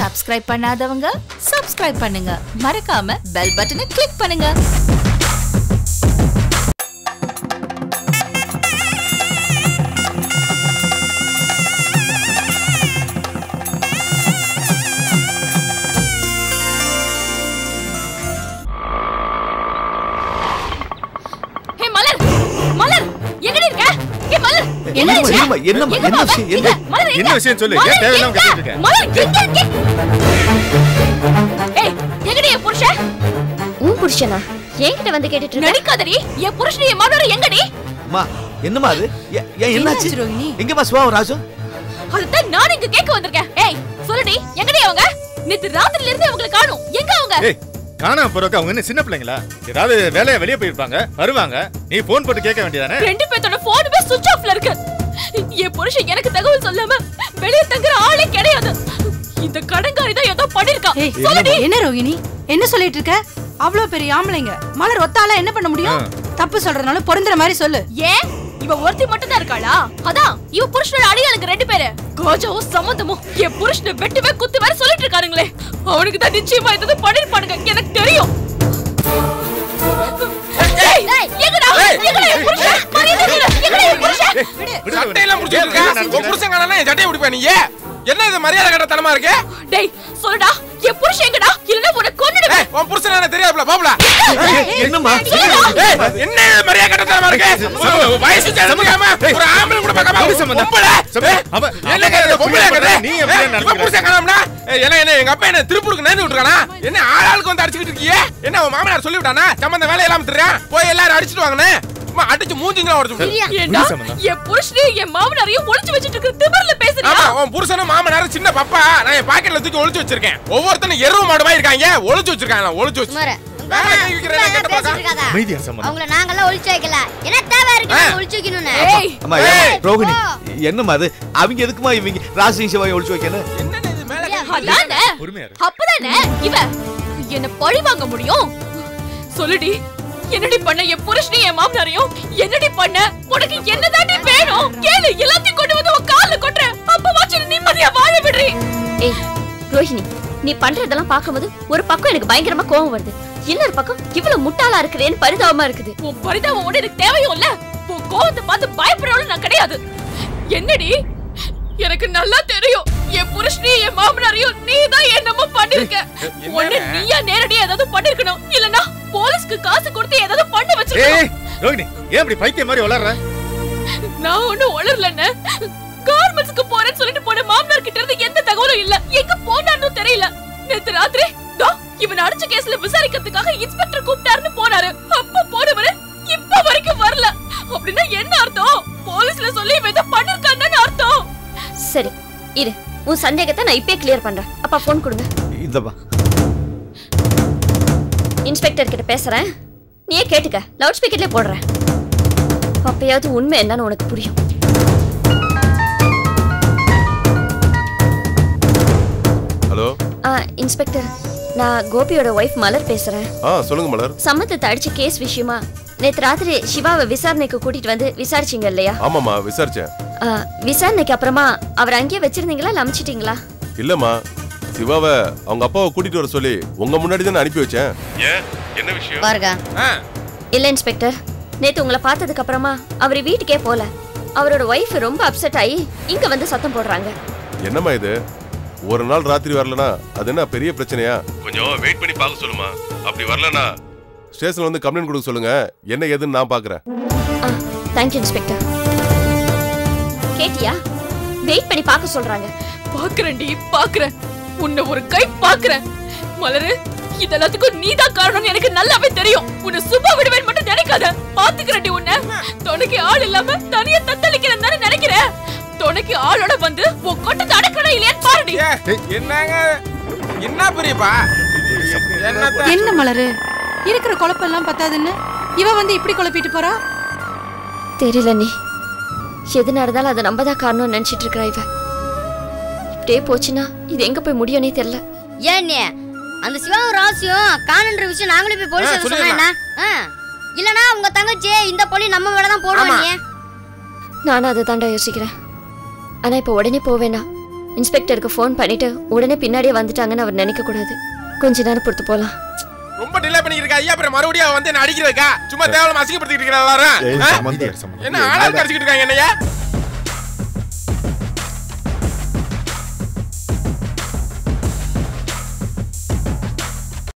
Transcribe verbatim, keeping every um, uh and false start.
Subscribe பண்ணாதவங்க subscribe பண்ணுங்க. மறக்காம பெல் பட்டனை கிளிக் பண்ணுங்க. என்ன என்ன என்ன என்ன விஷயம் சொல்லு. ஏன் தேவையில்லாம கத்திட்டு இருக்க? ஏய் எங்கடி என் புருஷன்? உன் புருஷனா? என்கிட்ட வந்து கேட்டிட்டு இருக்க? நடிக்காதடி. என் புருஷன் என் மாமனார் எங்கடி? அம்மா என்னம்மா அது? ஏன் என்னாச்சு ரோஹினி? எங்கம்மா சிவாவும் ராஜும்? அதுதான் நான் இங்க கேட்க வந்திருக்கேன். ஏய் சொல்லுடி எங்கடி அவங்க? நேத்து ராத்திரில இருந்து அவங்கள காணோம். எங்க அவங்க? ஏய் காணாம போறக்க அவங்க என்ன சின்ன பிள்ளைங்களா? ஏதாவது வேலையா வெளிய போயிருப்பாங்க. வருவாங்க. நீ போன் போட்டு கேட்க வேண்டியதானே? ரெண்டு பேத்தோட போனுமே சுவிட்ச் ஆஃப்ல இருக்கு. என் புருஷன் எனக்கு தகவல் சொல்லாம வெளிய தங்குற ஆளே கிடையாது. இந்த கடங்காரி தான் ஏதோ பண்ணிருக்கா. சொல்லுடி. என்ன ரோஹினி என்ன சொல்லிட்டு இருக்க? அவ்வளவு பெரிய ஆம்பளைங்க மலர் ஒத்தால என்ன பண்ண முடியும்? தப்பு சொல்றதுனால பொருந்துற மாதிரி சொல்லு. ஏன் இவ ஒருத்தி மட்டும் தான் இருக்காளா? அதான் இவ புருஷனோட அடியாளுங்க ரெண்டு பேரு காஜாவும் சமந்தமும் என் புருஷனை வெட்டுவே குத்து வேற சொல்லிட்டு இருக்காருங்களே. அவனுக்கு தான் நிச்சயமா ஏதாவது பண்ணிருப்பானுங்க எனக்கு தெரியும். எங்கடா எங்கடா என் புருஷன்? மரியாதை எங்கடா என் புருஷன்? சட்டையெல்லாம் முடிச்சிட்டு இருக்க. உன் புருஷன் காணனா என் சட்டையை முடிப்ப நீ. என்ன இது மரியாதை கட்டத்தனமா இருக்கு? டேய் சொல்லுடா என் புருஷன் எங்கடா? இல்லனா உன்னை கொன்னுடுவேன். உன் புருஷன் என்ன தெரியாதுல பாபுலா? என்னம்மா என்ன மரியாதை கட்டத்தனமா இருக்கு? வயசு தெரியாம ஒரு ஆம்பளை கூட பார்க்காம பொம்பளை அவ என்ன கேக்குற? பொம்பளை கேக்குற நீ எப்படி நடந்துற? புருஷன் காணோம்னா என்ன என்ன எங்க அப்பா என்ன திருப்புருக்கு நேர்ந்து விட்டுறானா? என்ன ஆளாளுக்கு வந்து அடிச்சிட்டு இருக்கீங்க? என்ன உன் மாமனார் சொல்லி விட்டானா சம்பந்த வேலை எல்லாம் திறறேன் போய் எல்லாரும் அடிச்சிட்டு வாங்கனே. அடிச்சு மூஞ்சிங்களா உடைச்சு. ஏண்டா என் புருஷனே என் மாமனாரையும் ஒளிச்சு வச்சிட்டு இருக்க திமிர்ல பேசுறியா? ஆமா உன் புருஷனும் மாமனாரும் சின்ன பப்பா. நான் என் பாக்கெட்ல தூக்கி ஒளிச்சு வச்சிருக்கேன். ஒவ்வொருத்தனும் எருவு மாடு மாதிரி இருக்காங்க. ஒளிச்சு வச்சிருக்காங்க. ஒளிச்சு வச்சு அவங்கள நாங்கலாம் ஒளிச்சு வைக்கல. என்ன தேவை இருக்கு ஒளிச்சு வைக்கணும்னு? அம்மா ரோஹினி என்னம்மா அது? அவங்க எதுக்குமா இவங்க ராசி சிவாயை ஒளிச்சு வைக்கணும்? என்னன்னு இது மேல அதானே அப்பதானே இவ என்ன பழி வாங்க முடியும்? சொல்லுடி என்னடி பண்ண என் புருஷனை என் மாமனாரையும்? என்னடி பண்ண? உனக்கு என்னதாண்டி வேணும்? கேளு எல்லாத்தையும் கொண்டு வந்து உன் கால்ல கொட்ற. அப்பவாச்சு நிம்மதியா வாழ விடுறீ. ஏய் ரோஹினி நீ பண்றதெல்லாம் பாக்கும்போது ஒரு பக்கம் எனக்கு பயங்கரமா கோவம் வருது. இன்னொரு பக்கம் இவ்வளவு முட்டாளா இருக்கிறேன்னு பரிதாபமா இருக்குது. உன் பரிதாபம் ஒண்ணு எனக்கு தேவையும் இல்ல. உன் கோவத்தை பார்த்து பயப்படுறவளும் நான் கிடையாது. என்னடி எனக்கு நல்லா தெரியும் என் புருஷனையும் என் மாமனாரையும் நீதான் என்னமோ பண்ணிருக்க. ஒண்ணு நீயா நேரடியா ஏதாவது பண்ணிருக்கணும். இல்லனா போலீஸ்க்கு காசு கொடுத்து ஏதாவது பண்ண வச்சிருக்கணும். ஏய் ரோஹினி ஏன் இப்படி பைத்தியம் மாதிரி வளர்ற? நான் ஒண்ணு வளரலன்னு கார்மெண்ட்ஸ்க்கு போறேன்னு சொல்லிட்டு போன மாமனார் கிட்ட இருந்து எந்த தகவலும் இல்ல. எங்க போனான்னு தெரியல. நேத்து ராத்திரி தோ இவன் அடிச்ச கேஸ்ல விசாரிக்கிறதுக்காக இன்ஸ்பெக்டர் கூப்பிட்டாருன்னு போனாரு. அப்ப போனவரு இப்ப வரைக்கும் வரல. அப்படின்னா என்ன அர்த்தம்? போலீஸ்ல சொல்லி இவன் ஏதோ பண்ணிருக்கான்னு அர்த்தம். சரி இரு உன் சந்தேகத்தை நான் இப்பே கிளியர் பண்றேன். அப்பா போன் கொடுங்க. இதப்பா இன்ஸ்பெக்டர் கிட்ட பேசுறேன். நீயே கேட்டுக்க. லவுட் ஸ்பீக்கர்ல போடுறேன். அப்பயாவது உண்மை என்னன்னு உனக்கு புரியும். ஹலோ இன்ஸ்பெக்டர் நான் கோபியோட வைஃப் மலர் பேசுறேன். ஆ சொல்லுங்க மலர். சம்மந்தத்தை அடிச்ச கேஸ் விஷயமா நேத்து ராத்திரி சிவாவை விசாரணைக்கு கூட்டிட்டு வந்து விசாரிச்சீங்க இல்லையா? ஆமாமா விசாரிச்சேன். விசாரணைக்கு அப்புறமா அவர் அங்கேயே வச்சிருந்தீங்களா இல்ல அமிச்சிட்டீங்களா? இல்லம்மா சிவாவை அவங்க அப்பாவை கூட்டிட்டு வர சொல்லி உங்க முன்னாடி தான் அனுப்பி வச்சேன். ஏன் என்ன விஷயம்? பாருங்க. இல்ல இன்ஸ்பெக்டர் நேத்து உங்களை பார்த்ததுக்கு அப்புறமா அவர் வீட்டுக்கே போல. அவரோட வைஃப் ரொம்ப அப்செட் ஆகி இங்க வந்து சத்தம் போடுறாங்க. என்னம்மா இது? ஒரு நாள் ராத்திரி வரலனா அது என்ன பெரிய பிரச்சனையா? கொஞ்சம் வெயிட் பண்ணி பார்க்க சொல்லுமா. அப்படி வரலனா ஸ்டேஷன்ல வந்து கம்ப்ளைண்ட் கொடுக்க சொல்லுங்க. என்ன ஏதுன்னு நான் பாக்குறேன். Thank you inspector. கேட்டியா? வெயிட் பண்ணி பார்க்க சொல்றாங்க. பாக்குறேன்டி பாக்குறேன். உன்னை ஒரு கை பாக்குறேன். மலரு இதெல்லாத்துக்கும் நீதான் காரணம் எனக்கு நல்லாவே தெரியும். உன்னை சும்மா விடுவேன் மட்டும் நினைக்காத. பாத்துக்கிறேன்டி உன்னை. துணைக்கு ஆள் இல்லாம தனியா தத்தளிக்கிறேன்னு தானே நினைக்கிறேன். துணைக்கு ஆளோட வந்து உன் கொட்டத்தை அடக்கணும் இல்லையான்னு பாருடி. என்னங்க என்ன பெரியப்பா? என்ன மலரு இருக்கிற குழப்பம் எல்லாம் பத்தாதுன்னு இவ வந்து இப்படி குழப்பிட்டு போறா? தெரியல நீ எது நடந்தாலும் அதை நம்ம தான் காரணம் நினைச்சிட்டு இருக்கா. இவ இப்படியே போச்சுன்னா இது எங்க போய் முடியும்னே தெரியல. ஏன் அந்த சிவாவும் ராசியும் காணன்ற விஷயம் நாங்களே போய் போலீஸ் சொன்னா என்ன? இல்லனா உங்க தங்கச்சி இந்த போலி நம்ம மேல தான் போடுவாங்க. நானும் அதை தாண்டா யோசிக்கிறேன். ஆனா இப்ப உடனே போவேனா இன்ஸ்பெக்டருக்கு ஃபோன் பண்ணிட்டு உடனே பின்னாடியே வந்துட்டாங்கன்னு அவர் நினைக்க கூடாது. கொஞ்ச நேரம் பொறுத்து போலாம். ரொம்ப டிலே பண்ணிருக்க ஐயா, அப்புறம் மறுபடியும் வந்து என்ன அடிக்கிறதுக்கா? சும்மா தேவலாம் அசிங்கப்படுத்திட்டு இருக்கா எல்லாரும். என்ன ஆளால் கடிச்சிட்டு இருக்காங்க என்னையா?